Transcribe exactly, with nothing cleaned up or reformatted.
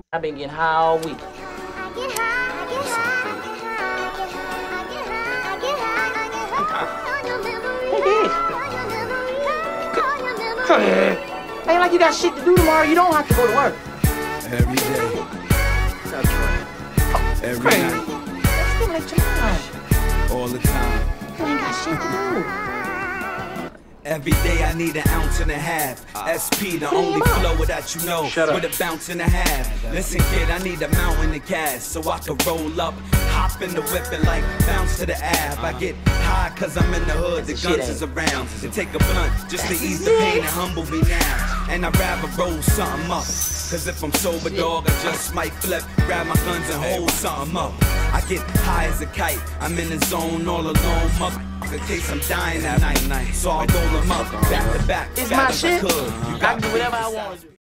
I've been getting high all week. Ain't like you got shit to do tomorrow. You don't have to go to work. Every day. That's right. Every Crazy. night. That's stimulate your mind. All the time. You ain't got shit to do. Every day I need an ounce and a half. S P, the only flow that you know. Shut up. With a bounce and a half. Listen, kid, I need a mountain to cash so I can roll up, hop in the whip and like bounce to the ab. I get high cause I'm in the hood, the guns is around. And take a blunt just to ease the pain and humble me now. And I'd rather roll something up. Cause if I'm sober, dog, I just might flip, grab my guns and hold something up. I get high as a kite, I'm in the zone all alone, mother. In case I'm dying at night, so I'll roll them up, back to back. It's my fast as I shit. could. You I got can do whatever I want to do.